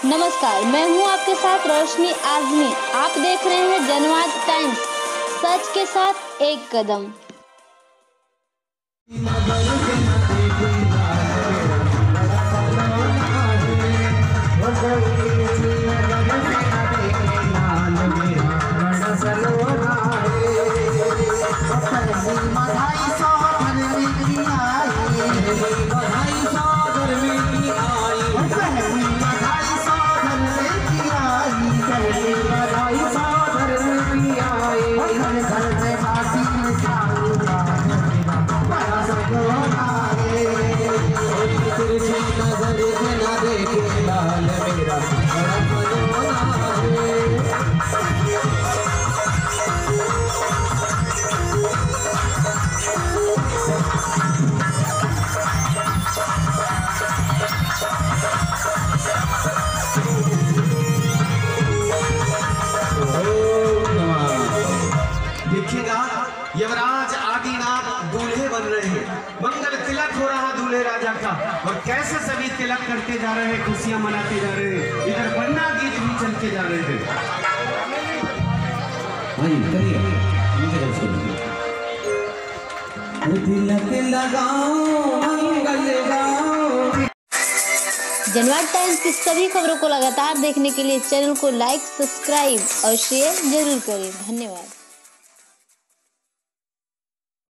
नमस्कार, मैं हूं आपके साथ रोशनी आजमी। आप देख रहे हैं जनवाद टाइम्स, सच के साथ एक कदम। युवराज आदिनाथ दूल्हे बन रहे हैं, मंगल तिलक हो रहा दूल्हे राजा का, और कैसे सभी तिलक करते जा रहे हैं, खुशियां मनाते जा रहे हैं। इधर बन्ना गीत भी चलते जा रहे हैं। तिलक लगाओ मंगल गाओ। जनवाद टाइम्स की सभी खबरों को लगातार देखने के लिए चैनल को लाइक, सब्सक्राइब और शेयर जरूर करें। धन्यवाद।